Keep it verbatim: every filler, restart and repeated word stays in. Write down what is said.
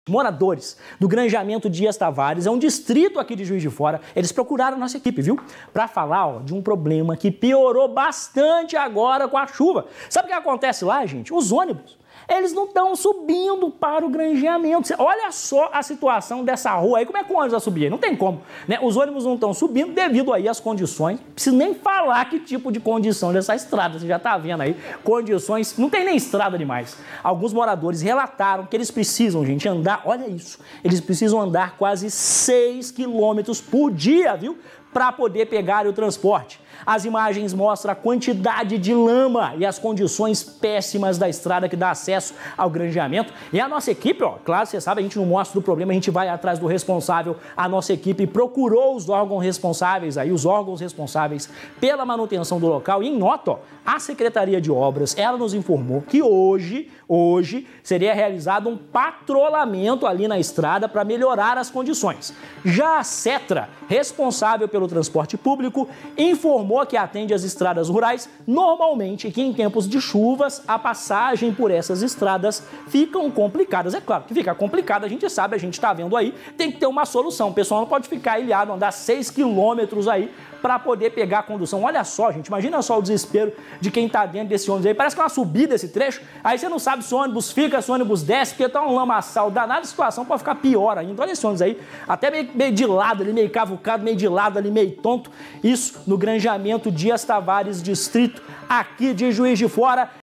Moradores do Grangeamento Dias Tavares, é um distrito aqui de Juiz de Fora, eles procuraram a nossa equipe, viu? Para falar ó, de um problema que piorou bastante agora com a chuva. Sabe o que acontece lá, gente? Os ônibus, eles não estão subindo para o granjeamento. Olha só a situação dessa rua aí, como é que o ônibus vai subir aí? Não tem como, né? Os ônibus não estão subindo devido aí às condições, não preciso nem falar que tipo de condição dessa estrada, você já está vendo aí, condições, não tem nem estrada demais. Alguns moradores relataram que eles precisam, gente, andar, olha isso, eles precisam andar quase seis quilômetros por dia, viu? Para poder pegar o transporte. As imagens mostram a quantidade de lama e as condições péssimas da estrada que dá acesso ao granjeamento. E a nossa equipe, ó, claro, você sabe, a gente não mostra o problema, a gente vai atrás do responsável. A nossa equipe procurou os órgãos responsáveis, aí, os órgãos responsáveis pela manutenção do local. E em nota, ó, a Secretaria de Obras, ela nos informou que hoje, hoje, seria realizado um patrulhamento ali na estrada para melhorar as condições. Já a Setra, responsável pelo transporte público, informou que atende as estradas rurais, normalmente que em tempos de chuvas a passagem por essas estradas ficam complicadas. É claro que fica complicado, a gente sabe, a gente está vendo aí, tem que ter uma solução. O pessoal não pode ficar ilhado, andar seis quilômetros aí para poder pegar a condução. Olha só, gente, imagina só o desespero de quem está dentro desse ônibus aí. Parece que é uma subida esse trecho, aí você não sabe se o ônibus fica, se o ônibus desce, porque tá um lamaçal danado, a situação pode ficar pior ainda. Olha esse ônibus aí, até meio, meio de lado ali, meio cavucado, meio de lado ali, meio tonto. Isso no Grangeamento Dias Tavares, distrito aqui de Juiz de Fora.